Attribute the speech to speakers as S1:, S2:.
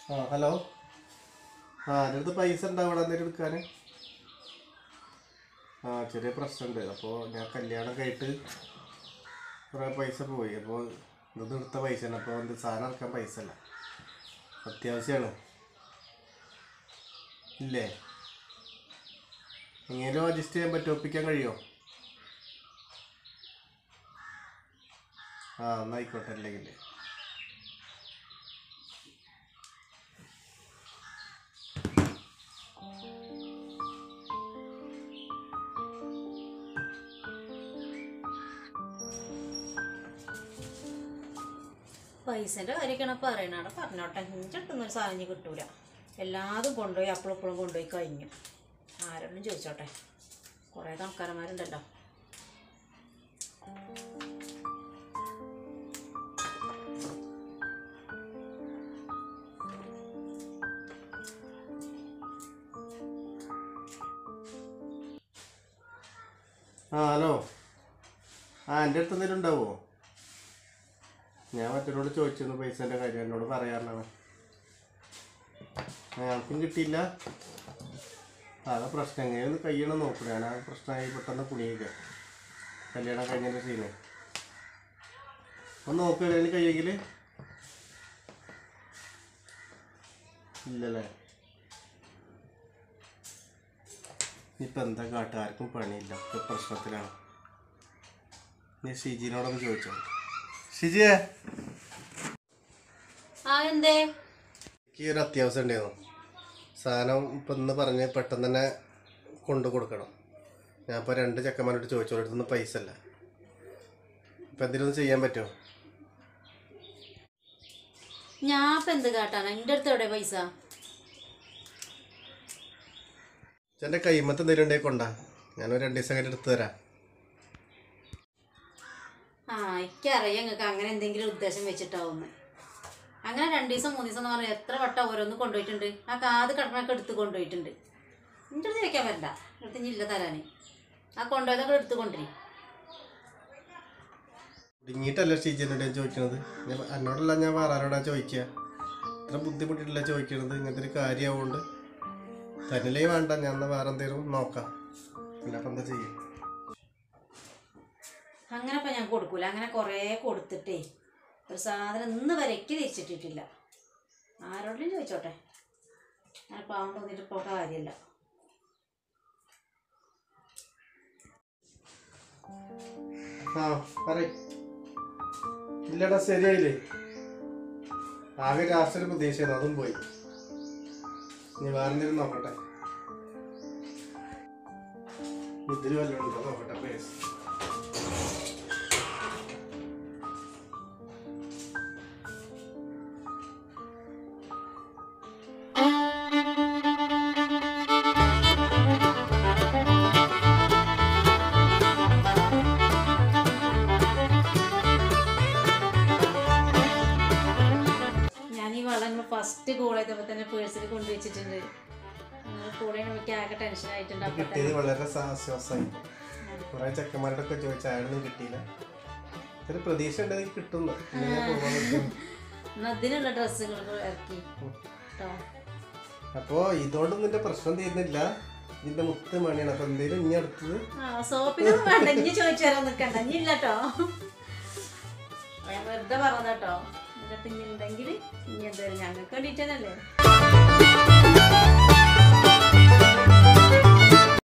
S1: ആ ഹലോ. എൻ്റെ അടുത്ത് പൈസ ഉണ്ടാവും ഇവിടെ എന്തെങ്കിലും എടുക്കാൻ? ചെറിയ പ്രശ്നമുണ്ട്. അപ്പോൾ ഞാൻ കല്യാണം കഴിട്ട് കുറേ പൈസ പോയി. അപ്പോൾ ഇത് എടുത്ത പൈസയാണ്. അപ്പോൾ എന്ത് സാധനം ഇറക്കാൻ പൈസ അല്ല, അത്യാവശ്യമാണ്. ഇല്ലേ? എങ്ങനെയും അഡ്ജസ്റ്റ് ചെയ്യാൻ പറ്റുമോ? ഒപ്പിക്കാൻ കഴിയുമോ? എന്നായിക്കോട്ടെ. അല്ലെങ്കിൽ
S2: പൈസൻ്റെ കാര്യമൊക്കെയാണ് പറയണ. അവിടെ പറഞ്ഞോട്ടെ, എനിക്കിട്ടൊന്നൊരു സാധനം കിട്ടൂല. എല്ലാതും കൊണ്ടുപോയി അപ്പോഴും ഇപ്പോഴും കൊണ്ടുപോയി കഴിഞ്ഞു. ആരോടും ചോദിച്ചോട്ടെ, കുറേ ആൾക്കാരന്മാരുണ്ടല്ലോ.
S1: ഹലോ. എൻ്റെ അടുത്ത് എന്തെങ്കിലും ഉണ്ടാവുമോ? ഞാൻ മറ്റൊരോട് ചോദിച്ചിരുന്നു പൈസേൻ്റെ കാര്യം. എന്നോട് പറയാറുണ്ടാണ്. ഞങ്ങൾക്കും കിട്ടിയില്ല. അതാ പ്രശ്നം. എങ്ങനെയൊന്ന് കഴിയണം നോക്കണം. ഞാൻ ആ പ്രശ്നമായി പെട്ടെന്ന് കുണിയില്ല. കല്യാണം കഴിഞ്ഞതിൻ്റെ സീന് ഒന്ന് നോക്കുക. എങ്ങനെയും കഴിയെങ്കിൽ. ഇല്ലല്ലേ? ഇപ്പം എന്താ കാട്ടുകാർക്കും പണിയില്ല, ഒക്കെ പ്രശ്നത്തിലാണ്. നീ ഷിജിനോടൊന്ന് ചോദിച്ചോ. ഷിജിയെ,
S2: എന്തേ?
S1: എനിക്ക് ഒരു അത്യാവശ്യം ഉണ്ടായിരുന്നു. സാധനം ഇപ്പം ഇന്ന് പറഞ്ഞ് പെട്ടെന്ന് തന്നെ കൊണ്ടു കൊടുക്കണം. ഞാൻ ഇപ്പോൾ 2 ചെക്കന്മാരോട് ചോദിച്ചോളൂ. അടുത്തൊന്നും പൈസ അല്ല. ഇപ്പം എന്തെങ്കിലും ഒന്ന് ചെയ്യാൻ പറ്റുമോ?
S2: ഞാൻ ഇപ്പം എന്ത് കാട്ടാണ്? എൻ്റെ അടുത്ത് എവിടെ പൈസ?
S1: എൻ്റെ കൈമത്ത് എന്തെങ്കിലും ഉണ്ടെങ്കിൽ കൊണ്ടാ. ഞാനൊരു 2 ദിവസം കഴിഞ്ഞ് എടുത്തു തരാം.
S2: എനിക്കറിയാം നിങ്ങൾക്ക് അങ്ങനെ എന്തെങ്കിലും ഉദ്ദേശം വെച്ചിട്ടാവുന്നു. അങ്ങനെ 2 ദിവസം 3 ദിവസം എന്ന് പറഞ്ഞാൽ എത്ര വട്ടം ഓരോന്ന് കൊണ്ടുപോയിട്ടുണ്ട്. ആ കാത് കടമൊക്കെ എടുത്ത് കൊണ്ടുപോയിട്ടുണ്ട്. എൻ്റെ അടുത്ത് വയ്ക്കാൻ പറ്റില്ല. എടുത്ത് ഇല്ല തരാൻ. ആ കൊണ്ടുപോയതൊക്കെ എടുത്ത് കൊണ്ടുവരും.
S1: ഇടുങ്ങിയിട്ടല്ല ഷിജിനോട് ഞാൻ ചോദിക്കണത്. എന്നോടല്ല, ഞാൻ വേറെ ആരോടാ ചോദിക്കുക. ഇത്ര ബുദ്ധിമുട്ടിട്ടില്ല ചോദിക്കണത്. ഇങ്ങനത്തെ ഒരു കാര്യമാവുകൊണ്ട് തന്നിലേ വേണ്ട. ഞാൻ വേറെ എന്തെങ്കിലും നോക്കാം. അല്ലപ്പം എന്താ ചെയ്യും?
S2: അങ്ങനെ ഇപ്പം ഞാൻ കൊടുക്കൂല. അങ്ങനെ കുറേ കൊടുത്തിട്ടേ ഒരു സാധനം ഇന്ന് വരയ്ക്ക് തിരിച്ചിട്ടിട്ടില്ല. ആരോടും ചോദിച്ചോട്ടെ. ഞാൻ പാവം തോന്നിയിട്ട് ഇപ്പോൾ കാര്യമില്ല.
S1: ഇല്ലടാ, ശരിയായില്ലേ? ആകെ രാഷ്ട്രീയ പ്രതീക്ഷയാണ്, അതും പോയി. നീ വേറെ എന്തെങ്കിലും നോക്കട്ടെ. ഇതിൽ വല്ലതും ഉണ്ടോ നോക്കട്ടെ. പ്ലീസ്.
S2: ഫസ്റ്റ് കോൾ ചെയ്തപ്പോൾ തന്നെ പേഴ്സിൽ കൊണ്ടുവച്ചിട്ടുണ്ട്. കൂടെ എനിക്ക് ആകെ ടെൻഷൻ ആയിട്ടുണ്ട്.
S1: കിട്ടിയത് വളരെ ആശ്വാസമായി. കുറെ ചെക്കന്മാരോടൊക്കെ ചോദിച്ചാൽ അയാളൊന്നും കിട്ടിയില്ല. ഒരു പ്രതീക്ഷ ഉണ്ടെങ്കിൽ കിട്ടുന്നു.
S2: അതിനുള്ള ഡ്രസ്സുകൾ ഇറക്കി.
S1: അപ്പോ ഇതുകൊണ്ടൊന്നും നിന്റെ പ്രശ്നം തീരുന്നില്ല. ഇതിന്റെ മുത്ത് മണിയാണ്. അപ്പൊ എന്തേലും ഇനി അടുത്തത്
S2: സോപ്പിനൊന്നും വേണ്ട. ഇനി ചോദിച്ചു തരാൻ നിൽക്കണ്ട. ഇനി ഇല്ലട്ടോ, ഞാൻ വെറുതെ പറഞ്ഞട്ടോ. എന്നിട്ട് ഇനി ഉണ്ടെങ്കിൽ ഇനി എന്തായാലും ഞങ്ങൾക്ക് വേണ്ടിയിട്ടല്ലേ.